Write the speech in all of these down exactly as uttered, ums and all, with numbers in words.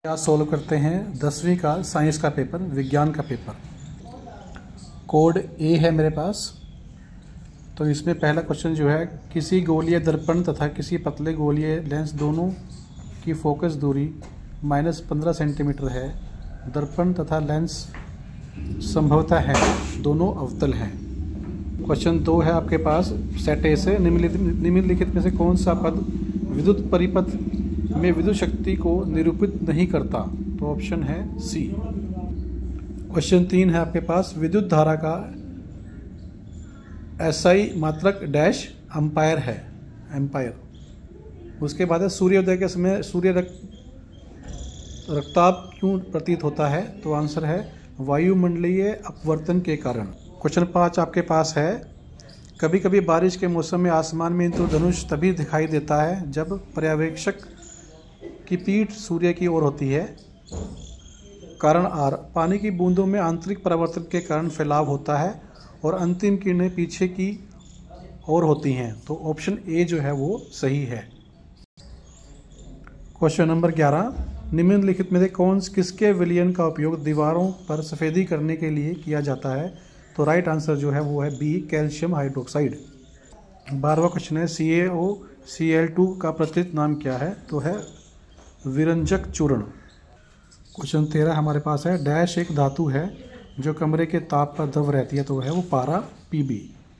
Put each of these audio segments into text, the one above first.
आज सोल्व करते हैं दसवीं का साइंस का पेपर, विज्ञान का पेपर। कोड ए है मेरे पास। तो इसमें पहला क्वेश्चन जो है, किसी गोलीय दर्पण तथा किसी पतले गोलीय लेंस दोनों की फोकस दूरी माइनस पंद्रह सेंटीमीटर है। दर्पण तथा लेंस संभवतः है दोनों अवतल हैं। क्वेश्चन दो है आपके पास, सेट ए से, निम्नलिखित निम्नलिखित में से कौन सा पद विद्युत परिपथ में विद्युत शक्ति को निरूपित नहीं करता? तो ऑप्शन है सी। क्वेश्चन तीन है आपके पास, विद्युत धारा का एसआई मात्रक डैश एम्पायर है, एम्पायर। उसके बाद है, सूर्योदय के समय सूर्य रक्तताप क्यों प्रतीत होता है? तो आंसर है वायुमंडलीय अपवर्तन के कारण। क्वेश्चन पाँच आपके पास है, कभी कभी बारिश के मौसम में आसमान में इंद्रधनुष तभी दिखाई देता है जब पर्यवेक्षक की पीठ सूर्य की ओर होती है। कारण आर, पानी की बूंदों में आंतरिक परावर्तन के कारण फैलाव होता है और अंतिम किरणें पीछे की ओर होती हैं। तो ऑप्शन ए जो है वो सही है। क्वेश्चन नंबर ग्यारह, निम्नलिखित में से कौन किसके विलयन का उपयोग दीवारों पर सफ़ेदी करने के लिए किया जाता है? तो राइट आंसर जो है वो है बी, कैल्शियम हाइड्रोक्साइड। बारहवां क्वेश्चन है, सी ए ओ सी एल टू का प्रचलित नाम क्या है? तो है विरंजक चूर्ण। क्वेश्चन तेरह हमारे पास है, डैश एक धातु है जो कमरे के ताप पर द्रव रहती है। तो है वो पारा, पीबी।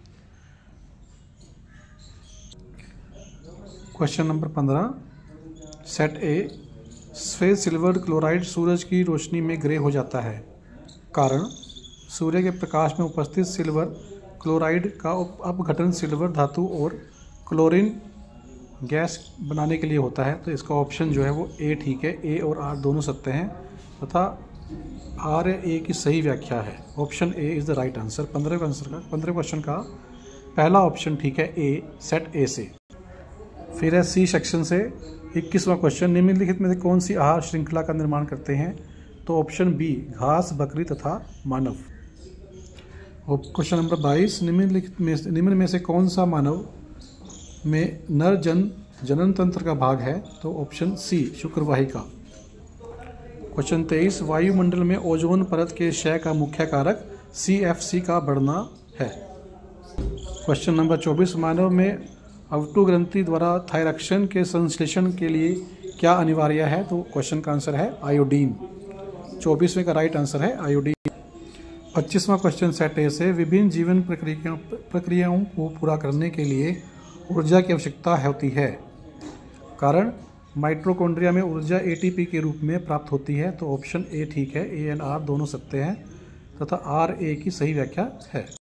क्वेश्चन नंबर पंद्रह, सेट ए, सफेद सिल्वर क्लोराइड सूरज की रोशनी में ग्रे हो जाता है। कारण, सूर्य के प्रकाश में उपस्थित सिल्वर क्लोराइड का अपघटन सिल्वर धातु और क्लोरीन गैस बनाने के लिए होता है। तो इसका ऑप्शन जो है वो ए ठीक है। ए और आर दोनों सत्य हैं तथा आर ए की सही व्याख्या है। Option A is the right answer. पंद्रह आंसर का पंद्रह क्वेश्चन का पहला ऑप्शन ठीक है, ए, सेट ए से। फिर है सी सेक्शन से इक्कीसवां क्वेश्चन, निम्नलिखित में से कौन सी आहार श्रृंखला का निर्माण करते हैं? तो ऑप्शन बी, घास, बकरी तथा मानव। और क्वेश्चन नंबर बाईस, निम्नलिखित में निम्न में से कौन सा मानव में नर जन जनन तंत्र का भाग है? तो ऑप्शन सी, शुक्रवाहिका। क्वेश्चन तेईस, वायुमंडल में ओजोन परत के क्षय का मुख्य कारक सी एफ सी का बढ़ना है। क्वेश्चन नंबर चौबीस, मानव में अवटु ग्रंथि द्वारा थायरॉक्सिन के संश्लेषण के लिए क्या अनिवार्य है? तो क्वेश्चन का आंसर है आयोडीन। चौबीसवें का राइट आंसर है आयोडीन। पच्चीसवां क्वेश्चन सेट ए से, विभिन्न जीवन प्रक्रियाओं प्रक्रियाओं को पूरा करने के लिए ऊर्जा की आवश्यकता होती है। कारण, माइटोकॉन्ड्रिया में ऊर्जा ए टी पी के रूप में प्राप्त होती है। तो ऑप्शन ए ठीक है। ए एंड आर दोनों सत्य हैं तथा आर ए की सही व्याख्या है।